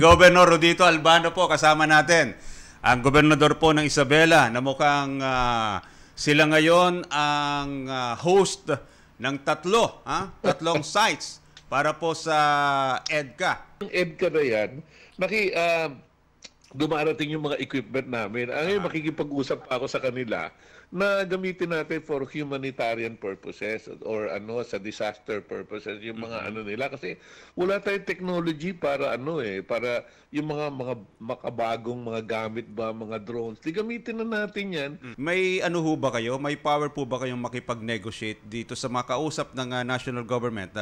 Governor Rodito Albano po kasama natin. Ang gobernador po ng Isabela na mukhang sila ngayon ang host ng tatlong sites para po sa EDCA. Yung EDCA na yan, dumarating yung mga equipment namin. Ngayon makikipag-usap pa ako sa kanila na gamitin natin for humanitarian purposes or sa disaster purposes yung mga nila kasi wala tayong technology para para yung mga makabagong mga gamit ba, mga drones. Di gamitin na natin yan. May ho ba kayo? May power po ba kayong makipag-negotiate dito sa mga kausap ng national government,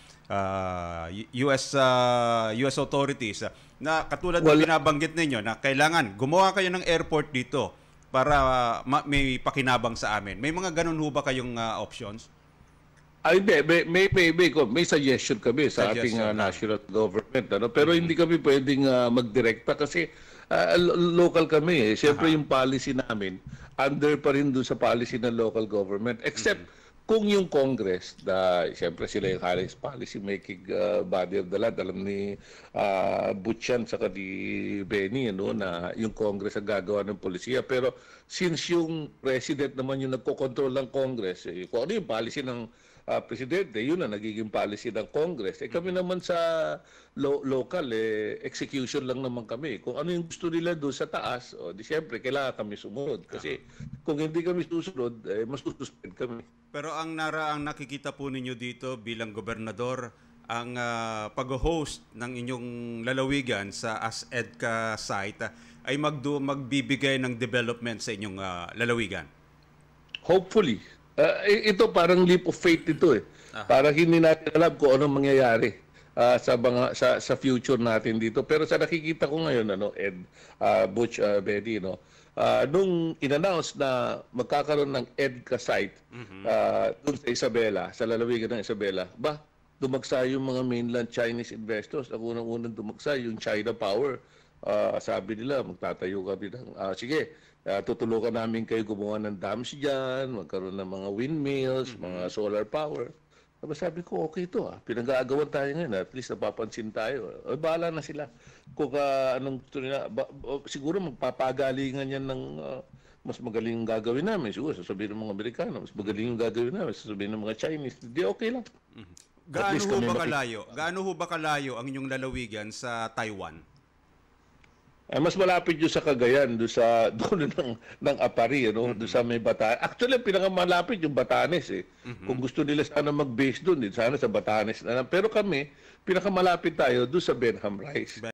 US authorities na katulad ng binabanggit ninyo na kailangan gumawa kayo ng airport dito para may pakinabang sa amin. May mga ganun ho ba kayong options? Ay, may suggestion kami sa ating national government. Pero hindi kami pwedeng magdirekta kasi local kami. Siyempre yung policy namin, under pa rin doon sa policy ng local government. Except kung yung Congress, siyempre sila yung highest policy-making body of the land, alam ni Butchan saka ni Benny, na yung Congress ang gagawa ng polisiya. Pero since yung President naman yung nagko-control ng Congress, kung ano yung policy ng Presidente, yun na nagiging policy ng Congress. Kami naman sa local, execution lang naman kami. Kung ano yung gusto nila doon sa taas, di siyempre, kailangan kami sumunod. Kasi kung hindi kami susunod, masususpend kami. Pero ang nakikita po ninyo dito bilang gobernador, ang pag-host ng inyong lalawigan sa EDCA site ay magbibigay ng development sa inyong lalawigan. Hopefully. Ito parang leap of faith ito . Parang hindi natin alam kung anong mangyayari sa future natin dito. Pero sa nakikita ko ngayon, Butch, Betty, nung in-announce na magkakaroon ng EDCA site doon sa Isabela, sa lalawigan ng Isabela, dumagsa yung mga mainland Chinese investors. Ang unang-unang dumagsa yung China Power. Sabi nila, magtatayo kami ng, sige, tutulungan namin kayo gumawa ng dams dyan, magkaroon ng mga windmills, mga solar power. Sabi ko, okay ito pinag-aagawan tayo ngayon, at least napapansin tayo. Bahala na sila. Kung anong gusto nila, siguro magpapagalingan yan ng mas magaling yung gagawin namin. Siguro sasabihin ng mga Amerikano, mas magaling yung gagawin namin, sasabihin ng mga Chinese. Di okay lang. Gaano ho ba kalayo ang inyong lalawigan sa Taiwan? Mas malapit yun sa Cagayan, doon ng Apari, doon sa may Batanes. Actually, pinakamalapit yung Batanes . Kung gusto nila sana mag-base doon, sana sa Batanes na lang. Pero kami, pinakamalapit tayo doon sa Benham Rice.